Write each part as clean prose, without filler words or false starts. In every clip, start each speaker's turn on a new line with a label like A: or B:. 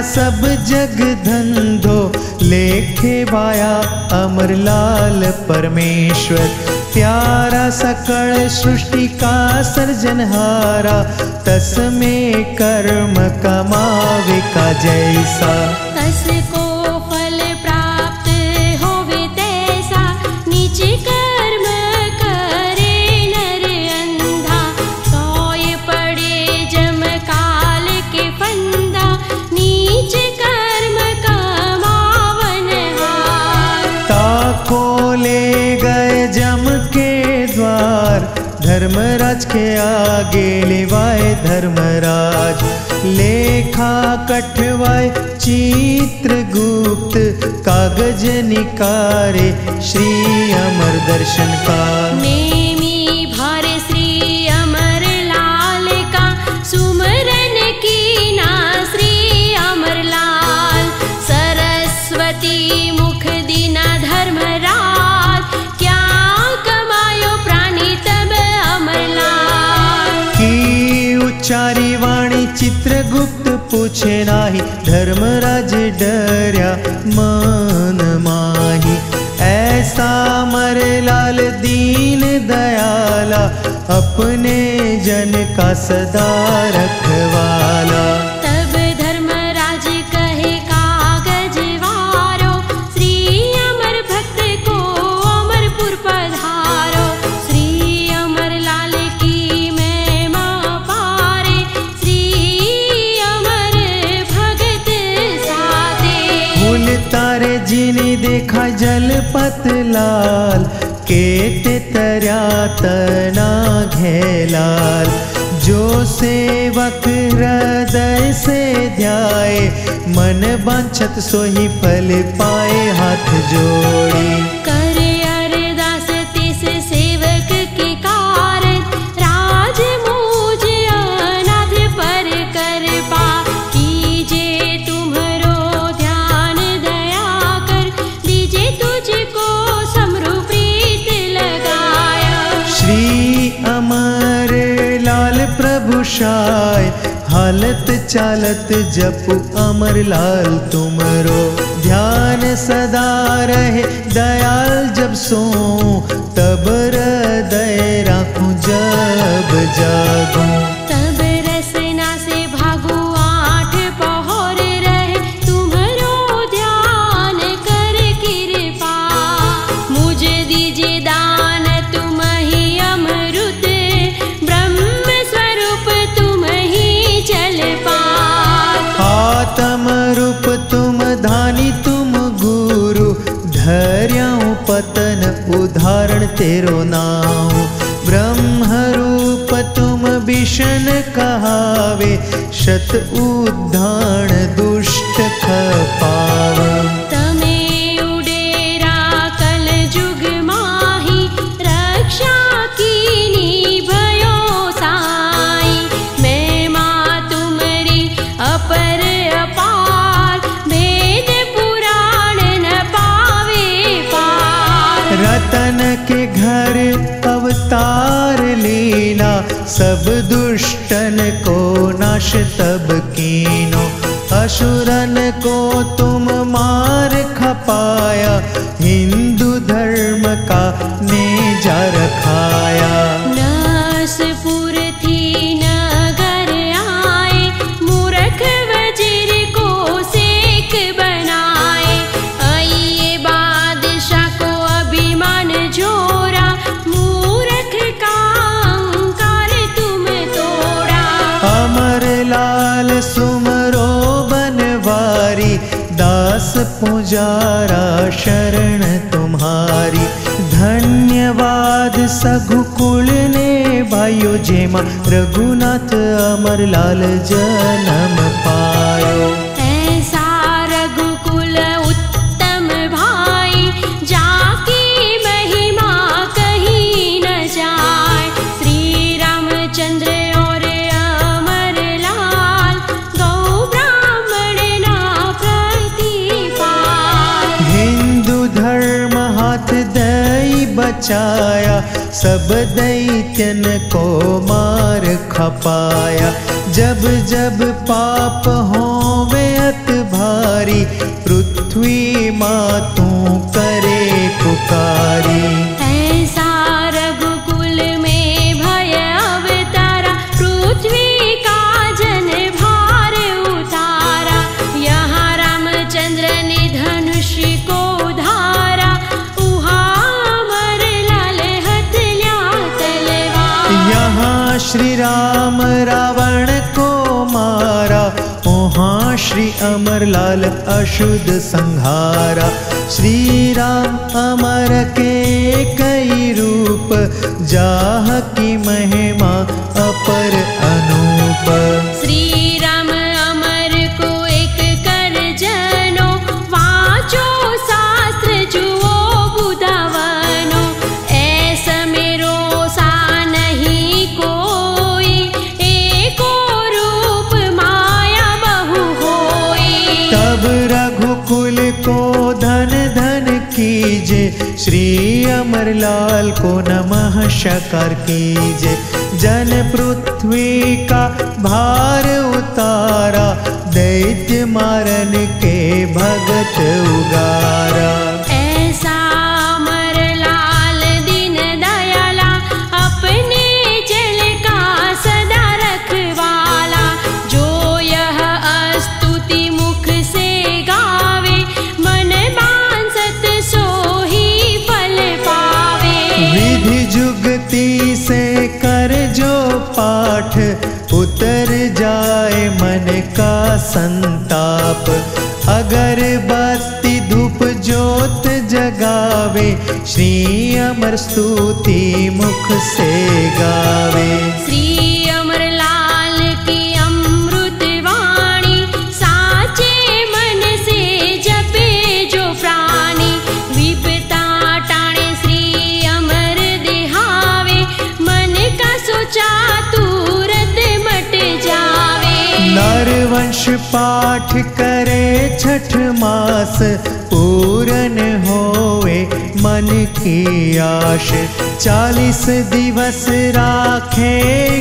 A: सब जग धंधो लेखे वाया अमरलाल परमेश्वर। प्यारा सकल सृष्टि का सर्जनहारा, तस्में कर्म कमावे का जैसा।
B: तस को फल प्राप्त होवे तैसा, नीच कर्म करे नर अंधा। सोए पड़े जम काल के फंदा, नीच कर्म कमावन हार।
A: ताको ले गए जम के द्वार, धर्मराज के आगे लेवाए धर्मराज। लेखा कठवाए चित्रगुप्त, कागज निकारे श्री अमर दर्शन का।
B: नेमी भार श्री अमर लाल का, सुमरन की ना श्री अमर लाल। सरस्वती मुख दीना धर्मराज, क्या कमायो प्राणी तब अमर लाल।
A: की उच्चारी वाणी चित्रगुप्त पूछे नाही, धर्मराज डरया मन माही। ऐसा मरलाल दीन दयाला, अपने जन का सदा रखवाला।
B: तब धर्मराज कहे कागज वारो, श्री अमर भक्त को अमरपुर पधारो। श्री अमर लाल की महिमा पारे, श्री अमर भगत साथे।
A: फूल तारे जिने देखा जलपत लाल, केते तरया तना घेलाल। जो सेवक हृदय से ध्याए, मन वांछत सोही फल पाए हाथ जोड़ी।
B: करे अरदास तिस सेवक के कारण, राज मुझ अनाथ पर कृपा। कीजे तुम्हारो ध्यान दया कर, दीजे तुझको समरु प्रीत लगाया।
A: श्री अमर लाल प्रभु शाय, हालत चालत जपु अमर लाल तुमरो। ध्यान सदा रहे दयाल जब सो, तब हृदय राखूं जब जागूं।
B: तब रसना से भागु आठ पहर रहे, तुम्हारो ध्यान कर कृपा। मुझे दीजिए दान तुम ही अमृत, ब्रह्म स्वरूप तुम ही जल पात।
A: आत्म रूप तुम धानी तुम गुरु, धर्याऊं पतन उदाहरण तेरो नाम। ब्रह्म रूप तुम भीषण कहावे, शत उद्धारण दुष्ट खपाव।
B: तमे उडेरा कल जुग माही, रक्षा कीनी भयो साई। महिमा तुमरी अपर अपार, भेद पुराण न पावे पार।
A: रतन के घर अवतार लीना, सब दुष्टन को नाश तब कीनो। असुरन को तुम मार खपाया, हिंदू धर्म का नेजा रखाया।
B: नसपुर थी नगर आए, मूर्ख वजीर को सेक बनाए। आइए बादशाह को अभिमान जोरा, मूर्ख का अहंकार तुम तोड़ा।
A: अमर लाल सुमरो बनवारी, दास पुजारा शरण तुम्हारी। धन्यवाद सगुकुल ने भाइयों, जेमा रघुनाथ अमर लाल जन्म पायो।
B: ऐसा रघुकुल उत्तम भाई, जाकी महिमा कहीं न जाए। श्री रामचंद्र और अमर लाल, गौ ब्राह्मण ना प्रतिपाल।
A: हिंदू धर्म हाथ दई बचाया, सब दैत्यन को मार खपाया। जब जब पाप होवे अत भारी, पृथ्वी मातू करे पुकारी।
B: ऐसा रघुकुल में भय अवतारा, पृथ्वी का जन भार उतारा। यहाँ रामचंद्र ने धनुष को धारा, उहाँ अमर लाल हथल्या तलवार।
A: यहाँ श्री राम रावण को मारा, वहाँ श्री अमरलाल अशुद्ध संहारा। श्री राम अमर के कई रूप, जाह की महिमा अपर अनूप।
B: श्री राम अमर को एक कर जनो, वाचो शास्त्र जुओ बुधावनो। ऐसा मेरो सा नहीं कोई, एको रूप माया बहु होई।
A: तब रघुकुल को धन धन कीजे, श्री अमरलाल को नमः शकर कीजे। जन पृथ्वी का भार उतारा, दैत्य मारन के भगत उगारा।
B: ऐसा अमरलाल दीन दयाला, अपने जल का सदा रखवाला। जो यह स्तुति मुख से गावे, मन बांसत सोही फल पावे।
A: विधि जुगति से कर जो पाठ, उतर जाए मन का संताप। अगर बत्ती धूप ज्योत जगावे, श्री अमर स्तुति मुख से गावे।
B: श्री अमरलाल की अमृत वाणी, साचे मन से जपे जो प्राणी। विपता टाणे श्री अमर दिहावे, मन का सोचा तुरत मट जावे।
A: नरवंश पाठ करे छठ मास, पूरन होवे मन की आश। 40 दिवस राखे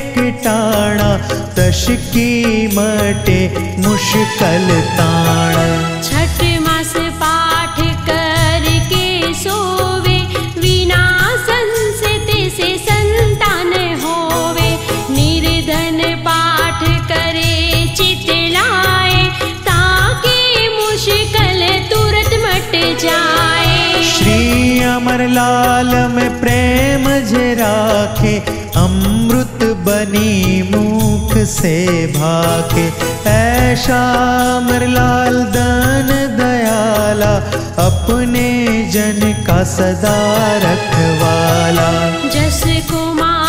A: किटाणा, दश की मटे मुश्किल ताण।
B: छठ मास पाठ करके सोवे, विना संसत से संतान होवे। निर्धन पाठ करे चित लाए, ताकि मुश्किल तुरंत मट जाए।
A: श्री अमरलाल में प्रेम जे राखे, अमृत बनी मुख से भाके। ऐसा अमरलाल दान दयाला, अपने जन का सदा रखवाला।
B: जस को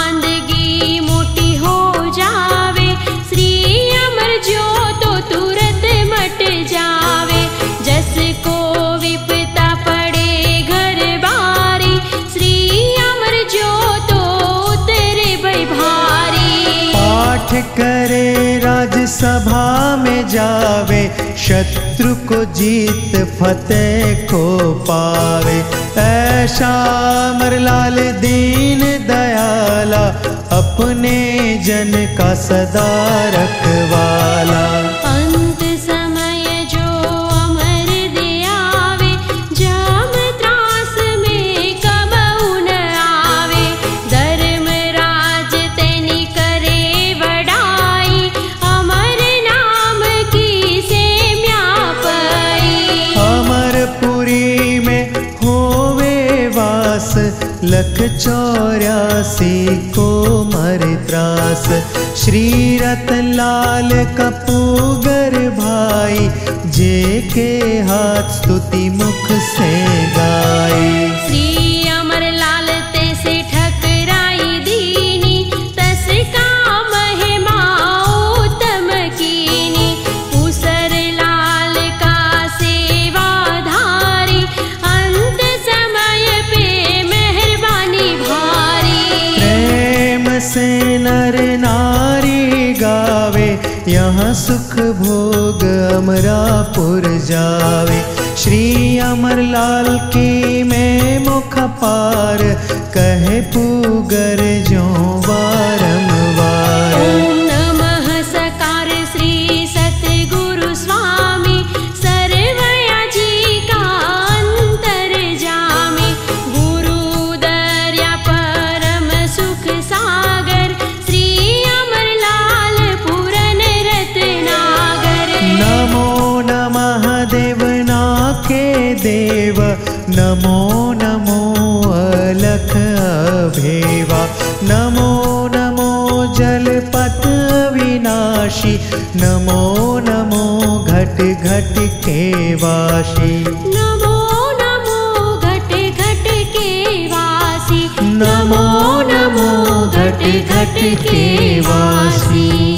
B: मांदगी मोटी हो जावे, श्री अमर जो तो तुरंत मट जावे। जस को विपता पड़े घर बारी, श्री अमर जो तो उतरे भय भारी।
A: पाठ करे राजसभा में जावे, शत्रु को जीत फतेह को पावे। ऐसा अमरलाल दीन दयाला, अपने जन का सदा रखवाला।
B: अंत समय जो अमर दियावे, जाम त्रास में कबहु न आवे। धर्मराज तेनी करे वडाई, अमर नाम की सेम्या पई।
A: अमरपुरी में होवे वास, 184 को मर त्रास। श्री रतनलाल कपूगर भाई, जे के हाथ स्तुति मुख से गाई।
B: श्री अमरलाल ते से ठकराई दीनी, तस का महिमा उत्तम कीनी। उसर लाल का सेवाधारी, अंत समय पे मेहरबानी भारी।
A: प्रेम से नर नारी गावे, यहाँ सुख भोग अमरापुर जावे। श्री अमरलाल की मैं मुख पार कहे पूगर जो बारंबार।
B: ओम नमः सकार श्री सतगुरु स्वामी सर्वया जी का अंतर्जामी। गुरु दर्या परम सुख सागर श्री अमरलाल पूरन रत्नागर।
A: नमो नमः देवना के देव नमो नमो अलख अभेवा। नमो नमो जलपत विनाशी नमो नमो घट घट के वासी।
B: नमो नमो घट घट के वासी।
A: नमो नमो घट घट के वासी।